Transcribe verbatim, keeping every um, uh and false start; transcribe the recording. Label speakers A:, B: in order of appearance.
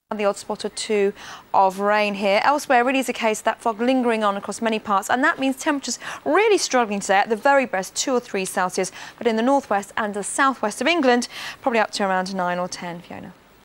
A: The odd spot or two of rain here. Elsewhere, really is a case of that fog lingering on across many parts, and that means temperatures really struggling today. At the very best, two or three Celsius, but in the northwest and the southwest of England, probably up to around nine or ten, Fiona.